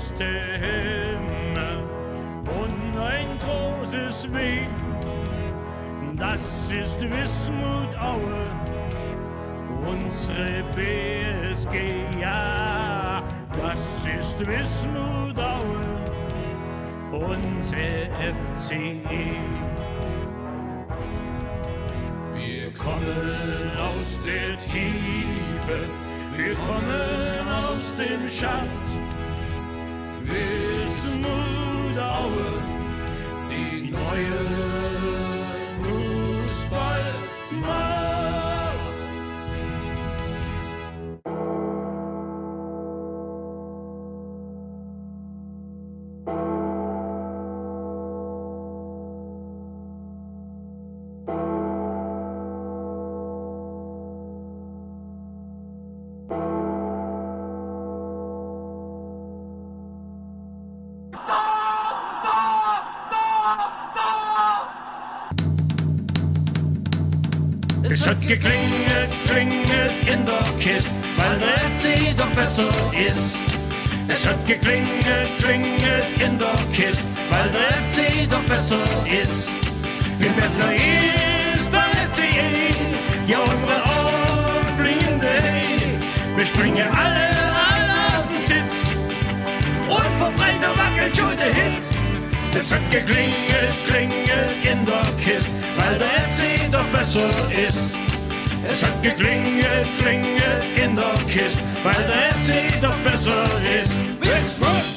feste Hymne und ein großes W. Das ist Wismut Aue, unsere BSG, ja, das ist Wismut Aue, unser FCE. Wir kommen aus der Tiefe, wir kommen aus dem Schacht. Wismut Aue, die neue Fußballmacht. Es hat geklingelt, klingelt in der Kiste, weil der FC doch besser ist. Es hat geklingelt, klingelt in der Kiste, weil der FC doch besser ist. Viel besser ist der FCE, ja unsere Aufbliende. Wir springen alle aus dem Sitz und vor Freude wackelt schon der Hit. Es hat geklingelt, klingelt in der Kiste, weil der FC doch besser ist. Es hat geklingelt, klingelt in der Kiste, weil der FC doch besser ist. Wismut!